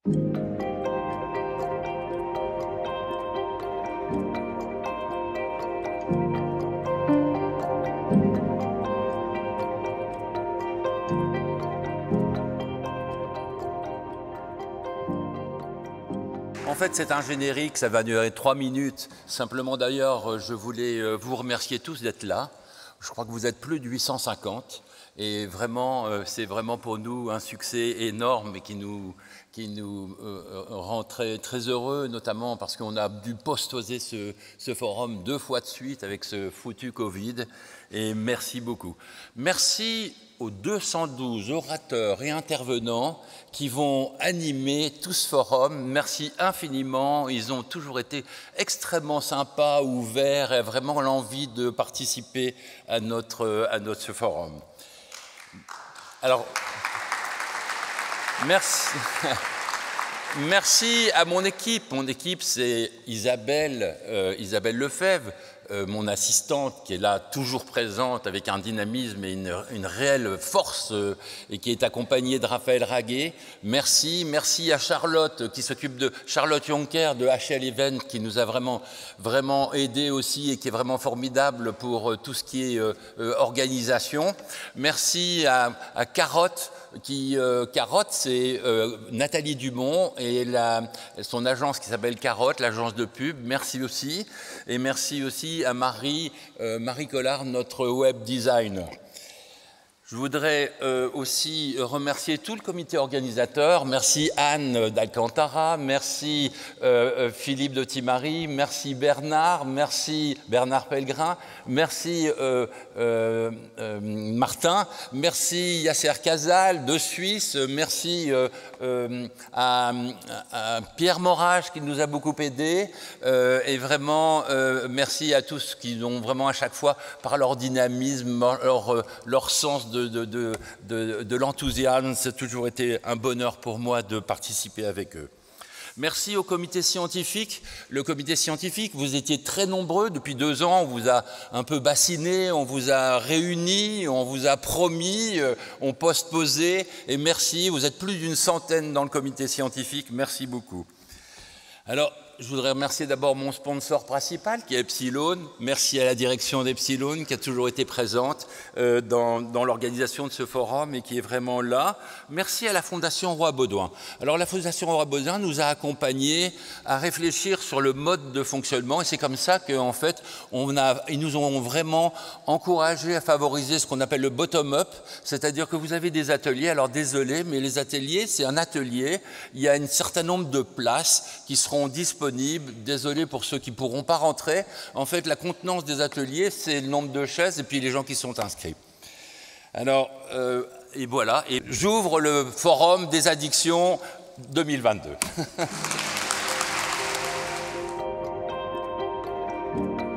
En fait, c'est un générique, ça va durer 3 minutes. Simplement, d'ailleurs, je voulais vous remercier tous d'être là. Je crois que vous êtes plus de 850. Et vraiment, c'est vraiment pour nous un succès énorme et qui nous rend très, très heureux, notamment parce qu'on a dû postoser ce forum 2 fois de suite avec ce foutu Covid. Et merci beaucoup. Merci aux 212 orateurs et intervenants qui vont animer tout ce forum. Merci infiniment. Ils ont toujours été extrêmement sympas, ouverts et vraiment l'envie de participer à notre forum. Alors, merci. Merci à mon équipe. Mon équipe, c'est Isabelle Lefebvre, mon assistante, qui est là, toujours présente, avec un dynamisme et une réelle force, et qui est accompagnée de Raphaël Raguet. Merci. Merci à Charlotte, qui s'occupe de Charlotte Jonker de HL Event, qui nous a vraiment aidé aussi et qui est vraiment formidable pour tout ce qui est organisation. Merci à Carotte. Carotte, c'est Nathalie Dumont et son agence qui s'appelle Carotte, l'agence de pub. Merci aussi. Et merci aussi à Marie Collard, notre web designer. Je voudrais aussi remercier tout le comité organisateur. Merci Anne d'Alcantara, merci Philippe de Timari, merci Bernard Pellegrin, merci Martin, merci Yasser Casal de Suisse, merci à Pierre Morage qui nous a beaucoup aidés et vraiment merci à tous qui ont vraiment à chaque fois par leur dynamisme, leur sens de l'enthousiasme. C'est toujours été un bonheur pour moi de participer avec eux. Merci au comité scientifique. Le comité scientifique, vous étiez très nombreux depuis 2 ans. On vous a un peu bassiné, on vous a réunis, on vous a promis, on postposé. Et merci, vous êtes plus d'une centaine dans le comité scientifique. Merci beaucoup. Alors, je voudrais remercier d'abord mon sponsor principal qui est Epsilon. Merci à la direction d'Epsilon qui a toujours été présente dans l'organisation de ce forum et qui est vraiment là. Merci à la Fondation Roi-Baudouin. Alors la Fondation Roi-Baudouin nous a accompagnés à réfléchir sur le mode de fonctionnement et c'est comme ça qu'en fait ils nous ont vraiment encouragés à favoriser ce qu'on appelle le bottom-up, c'est-à-dire que vous avez des ateliers. Alors désolé, mais les ateliers, c'est un atelier. Il y a un certain nombre de places qui seront disponibles. Désolé pour ceux qui ne pourront pas rentrer. En fait, la contenance des ateliers, c'est le nombre de chaises et puis les gens qui sont inscrits. Alors, et voilà. Et j'ouvre le forum des addictions 2022.